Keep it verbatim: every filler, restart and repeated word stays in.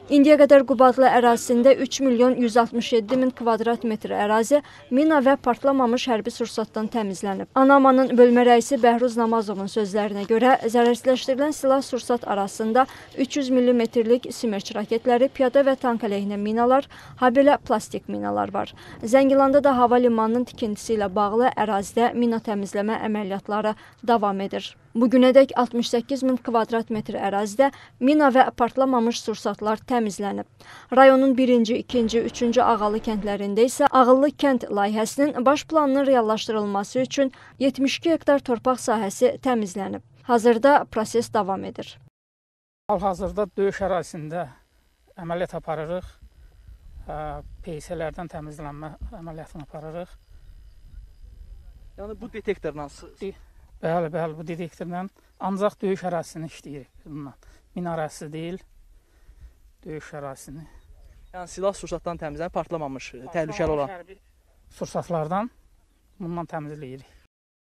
İndiyə qədər Qubadlı ərazisində üç milyon yüz altmış yeddi min kvadrat metr ərazi mina və partlamamış hərbi sursatdan təmizlənib. ANAMA-nın bölmə rəisi Bəhruz Namazovun sözlərinə görə zərərsizləşdirilən silah-sursat arasında üç yüz millimetrlik Smerç raketləri, piyada və tank əleyhinə minalar, habelə plastik minalar var. Zəngilanda da hava limanının tikintisi ilə bağlı ərazidə mina təmizləmə əməliyyatları davam edir. Bugünədək altmış səkkiz min kvadrat metr ərazidə mina və partlamamış sursatlar təmizlənib. Rayonun birinci, ikinci, üçüncü Ağalı kəndlərində isə Ağıllı kənd layihəsinin baş planının reallaşdırılması üçün yetmiş iki hektar torpaq sahəsi təmizlənib. Hazırda proses davam edir. Hal-hazırda döyüş ərazisində əməliyyat aparırıq. P S L'lərdən təmizlənmə əməliyyatını aparırıq. Yəni bu detektorla Bəli, bəli, bu detektorla ancaq döyüş ərazisini işləyirik bununla. Mina ərazisi deyil, döyüş ərazisini. Yəni silah sursatdan təmizlənib, partlamamış, təhlükəli olan sursatlardan bununla təmizləyirik.